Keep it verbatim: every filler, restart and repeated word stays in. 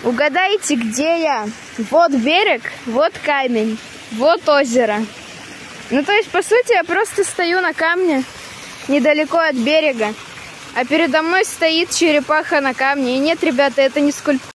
Угадайте, где я? Вот берег, вот камень, вот озеро. Ну, то есть, по сути, я просто стою на камне, недалеко от берега, а передо мной стоит черепаха на камне. И нет, ребята, это не скульптура.